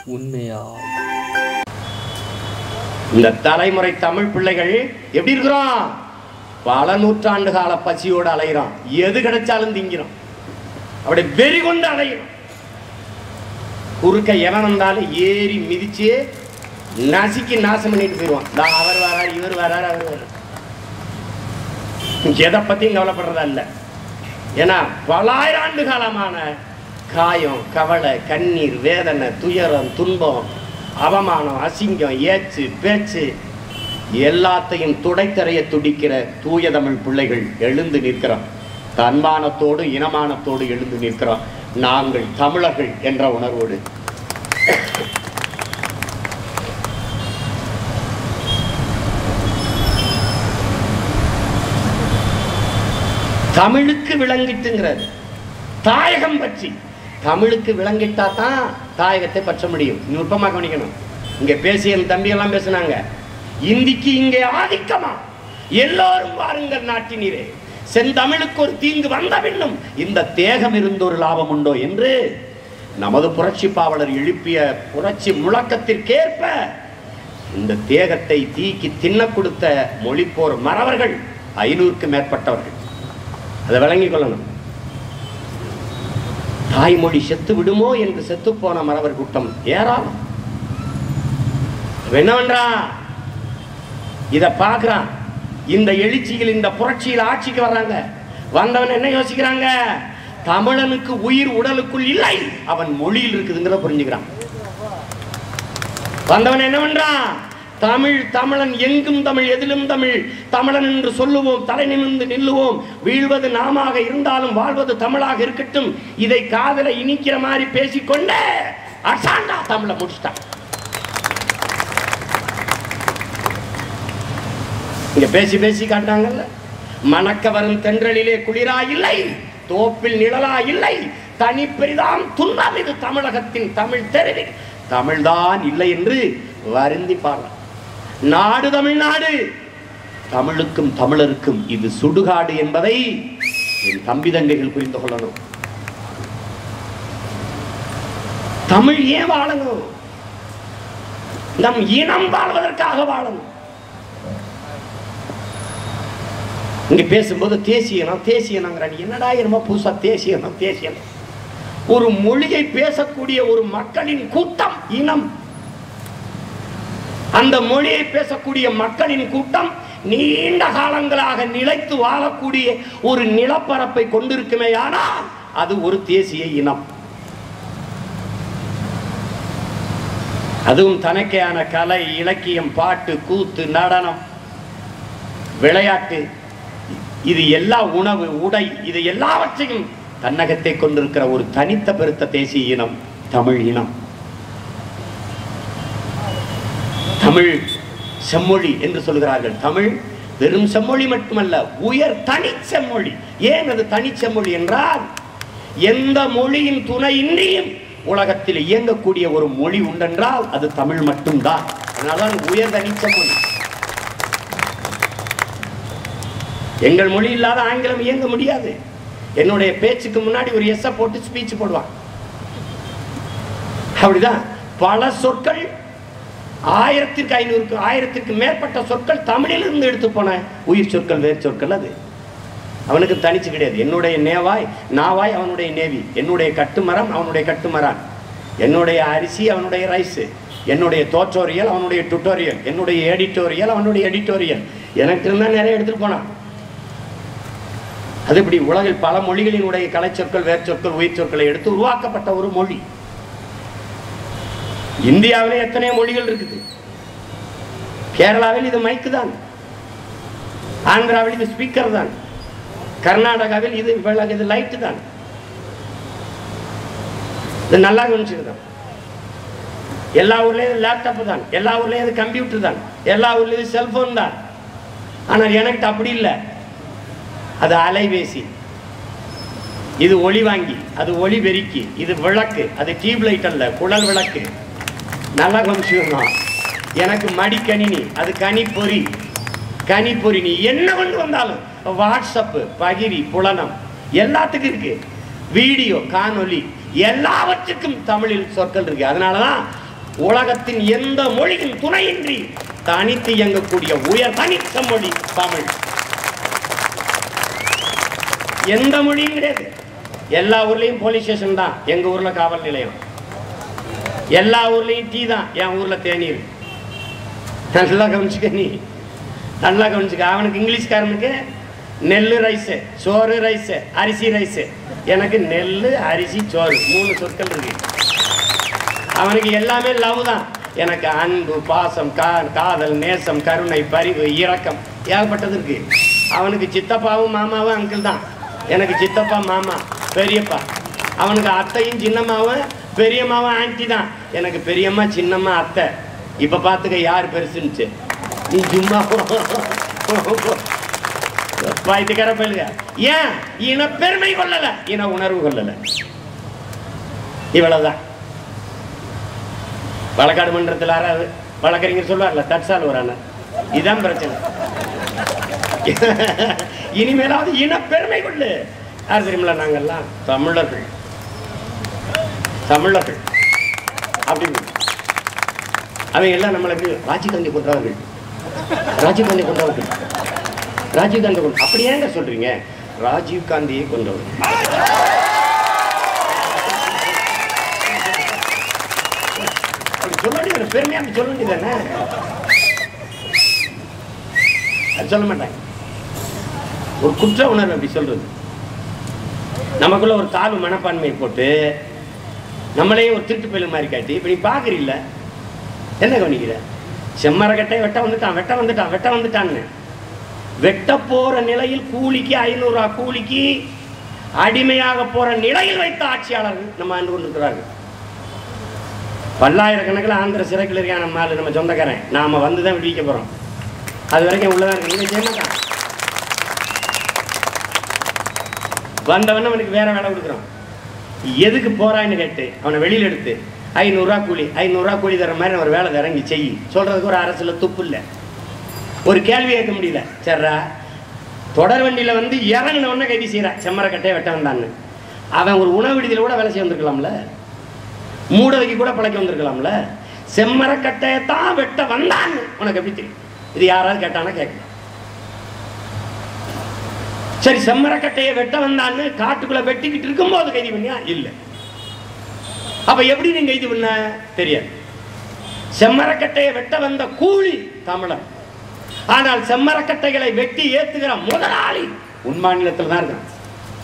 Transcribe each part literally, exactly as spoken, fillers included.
உண்மையா? இந்த தலைமுறை தமிழ் பிள்ளைகள் எப்படி இருக்கிறோம்? பல நூற்றாண்டு கால பசியோடு அலைகிறோம். எது கிடைச்சாலும் திங்கிறோம். அப்படி வெறி கொண்டு அலைகிறோம். குறுக்க எவன் வந்தாலும் ஏறி மிதிச்சு நசுக்கி நாசம் பண்ணிட்டு போயிடுவான். அவர் வராரு, இவர் வராரு, அவர் வராரு. எதை பத்தியும் கவலைப்படுறதா இல்லை. ஏன்னா பலாயிரம் ஆண்டு காலமான காயம், கவலை, கண்ணீர், வேதனை, துயரம், துன்பம், அவமானம், அசிங்கம், ஏச்சு, பேச்சு எல்லாத்தையும் துடைத்தறைய துடிக்கிற தூய தமிழ் பிள்ளைகள் எழுந்து நிற்கிறோம். தன்மானத்தோடு இனமானத்தோடு எழுந்து நிற்கிறோம். நாங்கள் தமிழர்கள் என்ற உணர்வோடு. தமிழுக்கு விளங்கிட்டுங்கிறது தாயகம் பற்றி. தமிழுக்கு விளங்கிட்டா தான் தாயகத்தை பற்ற முடியும். நுட்பமாக கவனிக்கணும். இங்க பேசிய தம்பி எல்லாம் பேசினாங்க, இந்திக்கு இங்கே ஆதிக்கமா, எல்லோரும் வாருங்கள் நாட்டினரே, செந்தமிழுக்கு ஒரு தீங்கு வந்த பின்னும் இந்த தேகம் இருந்து ஒரு லாபம் உண்டோ என்று நமது புரட்சி பாவலர் எழுப்பிய புரட்சி முழக்கத்திற்கேற்ப இந்த தேகத்தை தீக்கி தின்ன கொடுத்த மொழிப்போர் மறவர்கள் ஐநூறுக்கு மேற்பட்டவர்கள். அதை விளங்கிக் கொள்ளணும். தாய்மொழி செத்து விடுமோ என்று செத்து போன மறவர் கூட்டம் ஏராளம். என்ன பண்றான்? இத பாக்குறான். இந்த எழுச்சியில், இந்த புரட்சியில் ஆட்சிக்கு வர்றாங்க. வந்தவன் என்ன யோசிக்கிறாங்க? தமிழனுக்கு உயிர் உடலுக்குள் இல்லை, அவன் மொழியில் இருக்குதுங்கிற புரிஞ்சுக்கிறான். வந்தவன் என்ன பண்றான்? தமிழ், தமிழன், எங்கும் தமிழ், எதிலும் தமிழ், தமிழன் என்று சொல்லுவோம், தலை நிமிர்ந்து நில்லுவோம், வீழ்வது நாமாக இருந்தாலும் வாழ்வது தமிழாக இருக்கட்டும், இதை காதல இனிக்கிற மாதிரி பேசிக்கொண்டே அசாண்டா தமிழை முடிச்சிட்டான். இங்க பேசி பேசி காட்டாங்கல்ல, மணக்க வரும் தென்றலிலே குளிரா இல்லை, தோப்பில் நிழலா இல்லை, தனி பெரிதாம் துன்பம் இது தமிழகத்தின் தமிழ் தெருவி, தமிழ்தான் இல்லை என்று வருந்தி பாடுறான். நாடு தமிழ்நாடு, தமிழுக்கும் தமிழருக்கும் இது சுடுகாடு என்பதை என் தம்பி தங்கைகள் புரிந்து கொள்ளணும். தமிழ் ஏன் வாழணும்? நம் இனம் வாழ்வதற்காக வாழணும். இங்க பேசும்போது தேசியனம் தேசியனங்கிறான். என்னடா என்னமோ புதுசா தேசியனம் தேசியனம். ஒரு மொழியை பேசக்கூடிய ஒரு மக்களின் கூட்டம், இனம். அந்த மொழியை பேசக்கூடிய மக்களின் கூட்டம் நீண்ட காலங்களாக நிலைத்து வாழக்கூடிய ஒரு நிலப்பரப்பை கொண்டிருக்குமே, ஆனால் அது ஒரு தேசிய இனம். அதுவும் தனக்கையான கலை, இலக்கியம், பாட்டு, கூத்து, நடனம், விளையாட்டு, இது எல்லா உணவு, உடை, இது எல்லாவற்றையும் தன்னகத்தை கொண்டிருக்கிற ஒரு தனித்த பெருத்த தேசிய இனம் தமிழ் இனம். தமிழ் செம்மொழி என்று சொல்கிறார்கள். தமிழ் வெறும் செம்மொழி மட்டுமல்ல, உயர் தனி செம்மொழி. ஏன் அது தனி செம்மொழி என்றால், எந்த மொழியின் துணையின்றியும் உலகத்தில் இயங்கக்கூடிய ஒரு மொழி உண்டென்றால் அது தமிழ் மட்டும்தான். அதனால்தான் உயர் தனி செம்மொழி. எங்கள் மொழி இல்லாத ஆங்கிலம் இயங்க முடியாது. என்னுடைய பேச்சுக்கு முன்னாடி ஒரு எஸ் போட்டு ஸ்பீச் போடுவான். அப்படிதான் பல சொற்கள், ஆயிரத்திற்கு ஐநூறுக்கு ஆயிரத்திற்கு மேற்பட்ட சொற்கள் தமிழிலிருந்து எடுத்து போன உயிர் சொற்கள், வேறு சொற்கள். அது அவனுக்கு தனிச்சு கிடையாது. என்னுடைய நேவாய் நாவாய் அவனுடைய நேவி, என்னுடைய கட்டுமரம் அவனுடைய கட்டுமரான், என்னுடைய அரிசி அவனுடைய ரைஸ், என்னுடைய தோற்றோரியல் அவனுடைய டுட்டோரியல், என்னுடைய எடிட்டோரியல் அவனுடைய எடிட்டோரியல். எனக்கு இருந்தால் நிறைய எடுத்துட்டு போனான். அது இப்படி உலகில் பல மொழிகளினுடைய கலைச்சொற்கள், வேர் சொற்கள், உயிர் சொற்களை எடுத்து உருவாக்கப்பட்ட ஒரு மொழி. இந்தியாவிலே எத்தனை மொழிகள் இருக்குது. கேரளாவில் இது மைக்கு தான், ஆந்திராவில் இது ஸ்பீக்கர் தான், கர்நாடகாவில் இது இது லைட்டு தான். இது நல்லா கவனிச்சுதான். எல்லா ஊர்லயும் இது லேப்டாப் தான், எல்லா ஊர்லயும் இது கம்ப்யூட்டர் தான், எல்லா ஊர்லயும் இது செல்போன் தான். ஆனால் எனக்கு அப்படி இல்லை. அது அலைபேசி, இது ஒளி வாங்கி, அது ஒளி பெருக்கி, இது விளக்கு, அது டியூப் லைட் அல்ல, குழல் விளக்கு. நல்லா கவனிச்சுக்கணும். எனக்கு மடிக்கணினி, அது கனிப்பொறி, கனிப்பொறி. நீ என்ன கொண்டு வந்தாலும் வாட்ஸ்அப்பு, பகிரி, புலனம் எல்லாத்துக்கும் இருக்கு. வீடியோ, காணொலி எல்லாவற்றுக்கும் தமிழில் சொற்கள் இருக்கு. அதனாலதான் உலகத்தின் எந்த மொழியின் துணையின்றி தனித்து இயங்கக்கூடிய உயர் தனித்த மொழி தமிழ். எந்த மொழியும் கிடையாது. எல்லா ஊர்லயும் போலீஸ் ஸ்டேஷன் தான், எங்க ஊர்ல காவல் நிலையம். எல்லா ஊர்லயும் டீ தான், என் ஊர்ல தேநீர். நல்லா கவனிச்சுக்க, நீ நல்லா கவனிச்சுக்க. அவனுக்கு இங்கிலீஷ்காரனுக்கு நெல்லு ரைஸு, சோறு ரைஸு, அரிசி ரைஸு. எனக்கு நெல்லு அரிசி சோறு மூணு சொற்கள் இருக்கு. அவனுக்கு எல்லாமே லவ் தான். எனக்கு அன்பு, பாசம், கா காதல், நேசம், கருணை, பரிவு, இரக்கம் ஏகப்பட்டது இருக்கு. அவனுக்கு சித்தப்பாவும் மாமாவும் அங்கிள் தான். எனக்கு சித்தப்பா மாமா பெரியப்பா. அவனுக்கு அத்தையும் சின்னம்மாவும் பெரியம்மாவும் ஆன்டி தான். எனக்கு பெரியம்மா சின்னம்மா அத்தை. இப்போ பார்த்துக்க யார் பெருசுன்னுச்சு. நீ சும்மா பாய்த்துக்கிற பயிலுங்க. ஏன் இன பெருமை கொள்ளல, இன உணர்வு கொள்ளல. இவ்வளவுதான். வழக்காடு மன்றத்தில் யாராவது வழக்கறிஞர் சொல்லுவார்ல, தற்சால் வரான. இதுதான் பிரச்சனை. இனிமேலாவது இன பெருமை கொள்ளு. யார் தெரியுமில்ல, நாங்கெல்லாம் தமிழர்கள், தமிழர்கள் அப்படின்னு. அவங்க எல்லாம் நம்மளை எப்படி ராஜீவ்காந்தி கொண்டவர்கள், ராஜீவ்காந்தி கொண்டவர்கள், ராஜீவ்காந்தி கொண்டு. அப்படி ஏங்க சொல்றீங்க? ராஜீவ்காந்தியை கொண்டவர்கள். சொல்ல வேண்டிய பெருமையா சொல்ல வேண்டியதானே? அது சொல்ல மாட்டாங்க. ஒரு குற்ற உணர்வு அப்படி சொல்றது. நமக்குள்ள ஒரு தாழ்வு மனப்பான்மையை போட்டு நம்மளே ஒரு திருட்டு பயிலும் மாதிரி காட்டி இப்படி பாக்குறீல்ல. என்ன கவனிக்கிற? செம்மரக்கட்டை வெட்ட வந்துட்டான், வெட்ட வந்துட்டான், வெட்ட வந்துட்டான்னு. வெட்ட போற நிலையில் கூலிக்கு ஐநூறு ரூபாய் கூலிக்கு அடிமையாக போற நிலையில் வைத்த ஆட்சியாளர்கள் நம்ம ஆண்டு கொண்டிருக்கிறார்கள். பல்லாயிரக்கணக்கில் ஆந்திர சிறைகள் இருக்கான் நம்ம ஆளு, நம்ம சொந்தக்காரன். நாம வந்துதான் விடுவிக்க போறோம். அது வரைக்கும் உள்ளதான் இருக்கு. வந்தவன அவனுக்கு வேற வேலை கொடுக்குறோம். எதுக்கு போறான்னு கேட்டு அவனை வெளியில் எடுத்து ஐநூறுரூவா கூலி, ஐநூறுரூவா கூலி தர மாதிரி ஒரு வேலை இறங்கி செய் சொல்றதுக்கு ஒரு அரசுல துப்பு இல்லை. ஒரு கேள்வி கேட்க முடியல. சரிடா, தொடர் வண்டியில வந்து இறங்கின உடனே கைது செய்யறான், செம்மரக்கட்டையை வெட்ட வந்தான்னு. அவன் ஒரு உணவு விடுதியில் கூட வேலை செய்ய வந்திருக்கலாம்ல, மூடவைக்கு கூட பழக்க வந்திருக்கலாம்ல. செம்மரக்கட்டையை தான் வெட்ட வந்தான்னு உனக்கு எப்படி தெரியும்? இது யாராவது கேட்டானா கேட்கலாம். சரி, செம்மரக்கட்டையை வெட்ட வந்தான்னு காட்டுக்குள்ள வெட்டிக்கிட்டு இருக்கும் போது கைது பண்ணியா? இல்லை. அப்ப எப்படி நீ கைது பண்ண தெரியாது. செம்மரக்கட்டையை வெட்ட வந்த கூலி தமிழன். ஆனால் செம்மரக்கட்டைகளை வெட்டி ஏத்துகிற முதலாளி உன் மாநிலத்தில் தான் இருக்கான்.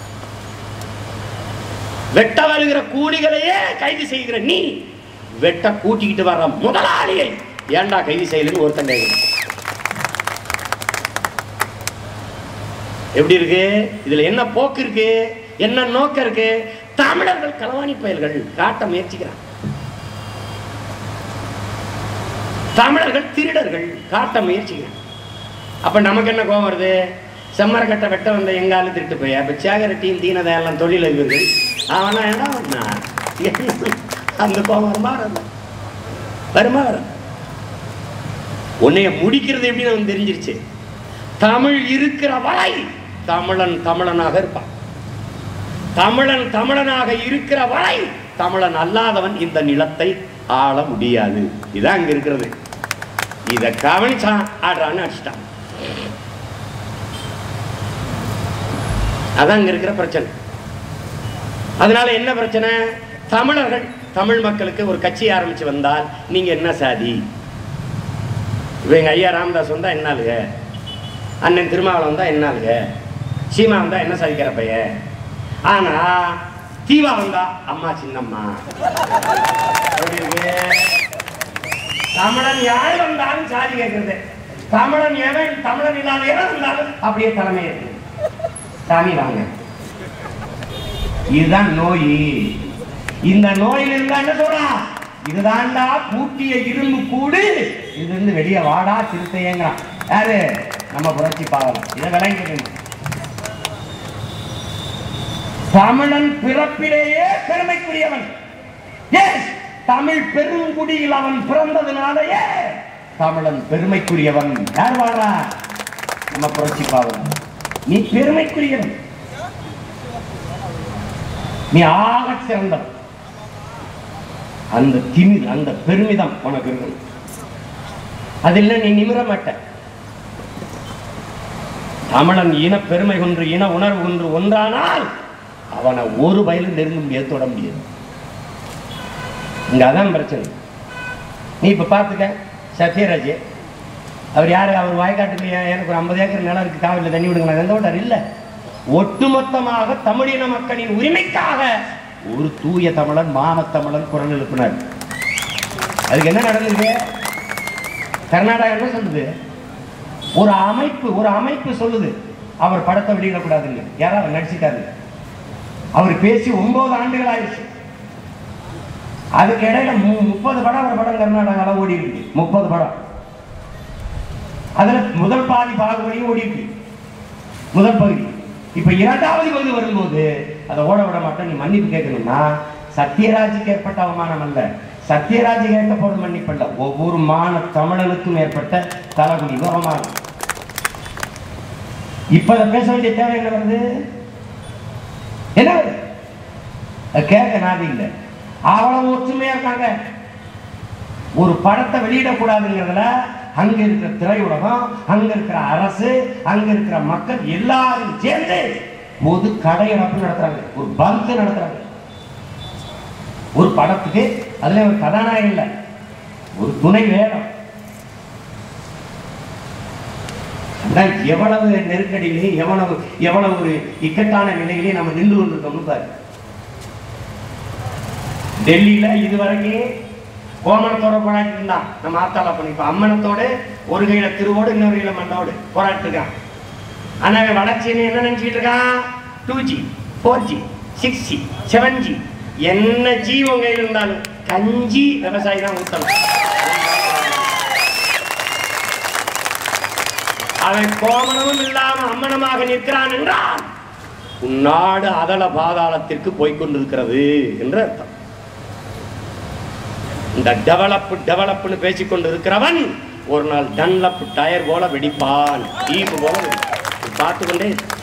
வெட்ட வருகிற கூலிகளையே கைது செய்கிற நீ வெட்ட கூட்டிக்கிட்டு வர்ற முதலாளியை ஏண்டா கைது செய்யலன்னு ஒருத்தன் கேட்கிறான். எப்படி இருக்கு? இதுல என்ன போக்கு இருக்கு, என்ன நோக்கம் இருக்கு? தமிழர்கள் களவாணி பயல்கள் காட்ட முயற்சிக்கிறான். தமிழர்கள் திருடர்கள் காட்ட முயற்சிக்கிறான். அப்ப நமக்கு என்ன கோபம் வருது? செம்மரக்கட்டை வெட்ட வந்த எங்காலும் திருட்டு போய் அப்ப சேகரட்டியும் தீனதையெல்லாம் தொழிலதிபர்கள் அவனா என்ன அந்த கோபம் வருமா வருமா வர உன்னைய முடிக்கிறது எப்படின்னு அவன் தெரிஞ்சிருச்சு. தமிழ் இருக்கிற வரை தமிழன் தமிழனாக இருப்பான். தமிழன் தமிழனாக இருக்கிற வரை தமிழன் அல்லாதவன் இந்த நிலத்தை ஆள முடியாது. இதான் அங்க இருக்கிறது. இத கவனிச்சான் ஆடுறான்னு அடிச்சிட்டான். அதான் அங்க இருக்கிற பிரச்சனை. அதனால என்ன பிரச்சனை? தமிழர்கள் தமிழ் மக்களுக்கு ஒரு கட்சி ஆரம்பிச்சு வந்தால் நீங்க என்ன சாதி? இவங்க ஐயா ராமதாஸ் வந்தா என்னாலுங்க, அண்ணன் திருமாவளவன் வந்தா என்னாலுங்க, சீமா வந்தா என்ன சாதிக்கிற பையன். ஆனா தீவா வந்தா அம்மா சின்னம்மா. தமிழன் யார் வந்தாலும் சாதி கேட்கறது. தமிழன் எவன் தமிழன் இல்லாத எவன் வந்தாலும் அப்படியே தலைமை இருக்கு. சாமி வாங்க. இதுதான் நோய். இந்த நோயில் இருந்தா என்ன சொல்றா? இதுதான்டா பூட்டிய இரும்பு கூடு, இது இருந்து வெளியே வாடா சிறுத்தையங்கிறான். யாரு? நம்ம புரட்சி பாவம். இதை விளங்கிக்கணும். தமிழன் பிறப்பிலேயே பெருமைக்குரியவன். தமிழ் பெருங்குடியில் அவன் பிறந்ததுனாலேயே தமிழன் பெருமைக்குரியவன். யார் வாழா? நம்ம புரட்சி பாவம். நீ பெருமைக்குரியவன், நீ ஆக சிறந்தவன். அந்த திமிர், அந்த பெருமிதம் உனக்கு இருக்கணும். அதில் நீ நிமிர மாட்ட. தமிழன் இன பெருமை கொன்று இன உணர்வு கொன்று ஒன்றானால் அவனை ஒரு வயலும் நெருங்க முடியாது, தொட முடியாது. இங்க அதான் பிரச்சனை. நீ இப்ப பார்த்துக்க, சத்யராஜ் அவர் யாரு? அவர் வாய்க்காட்டுக்கு எனக்கு ஒரு ஐம்பது ஏக்கர் நிலம் இருக்கு, காவிரியில் தண்ணி விடுங்க, எந்த விட்டார் இல்லை. ஒட்டுமொத்தமாக தமிழின மக்களின் உரிமைக்காக ஒரு தூய தமிழன், மானத்தமிழன் குரல் எழுப்பினார். அதுக்கு என்ன நடந்தது? கர்நாடகா என்ன சொல்லுது? ஒரு அமைப்பு ஒரு அமைப்பு சொல்லுது அவர் படத்தை வெளியிடக்கூடாதுன்னு. யாரா அவர் நடிச்சுட்டாரு. அவர் பேசி ஒன்பது ஆண்டுகள் ஆயிடுச்சு. அதுக்கு இடையில முப்பது படம் அவர் படம் கர்நாடகாவில் ஓடி இருக்கு. முப்பது படம். அதுல முதல் பாதி பாகுபலியும் ஓடி இருக்கு, முதல் பகுதி. இப்ப இரண்டாவது பகுதி வரும்போது அதை ஓட விட மாட்டேன். நீ மன்னிப்பு கேட்கணும்னா சத்யராஜுக்கு ஏற்பட்ட அவமானம் அல்ல, சத்யராஜ் கேட்க போறது மன்னிப்பு அல்ல, ஒவ்வொரு மான தமிழனுக்கும் ஏற்பட்ட தலைகுடி அவமானம். இப்ப அதை பேச வேண்டிய தேவை என்ன வருது? என்ன வருது? கேட்க நாதி இல்லை. அவ்வளவு ஒற்றுமையா இருக்காங்க. ஒரு படத்தை வெளியிடக்கூடாதுங்கிறதுல அங்க இருக்கிற திரையுலகம், அங்க இருக்கிற அரசு, அங்க இருக்கிற மக்கள் எல்லாரும் சேர்ந்து பொது கடையடைப்பு நடத்துறாங்க, ஒரு பங்க் நடத்துறாங்க. ஒரு படத்துக்கு அதுல ஒரு கதாநாயகம் இல்லை, ஒரு துணை வேடம். எவ்வளவு நெருக்கடியிலே, எவ்வளவு எவ்வளவு ஒரு இக்கட்டான நிலையிலே நம்ம நின்று கொண்டிருக்கோம்னு பாரு. டெல்லியில இதுவரைக்கும் கோமணத்தோட போராட்டு இருந்தான் நம்ம ஆத்தாள பண்ணிப்ப. அம்மனத்தோடு ஒரு கையில திருவோடு இன்னொரு கையில மண்ணோடு போராட்டு இருக்கான். ஆனா வளர்ச்சின்னு என்ன நினைச்சிட்டு இருக்கான்? Two G four G six G seven G என்ன ஜி உங்க கையில் இருந்தாலும் கஞ்சி விவசாயி தான் ஊத்தணும். அவன் கோமணமும் இல்லாம அம்மனமாக நிற்கிறான் என்றால் உன்னாடு அதள பாதாளத்திற்கு போய்கொண்டிருக்கிறது என்று அர்த்தம். இந்த டெவலப் டெவலப்னு பேசிக்கொண்டு இருக்கிறவன் ஒரு நாள் டன்லப் டயர் போல வெடிப்பான், டீப் போல பார்த்துக்கொண்டே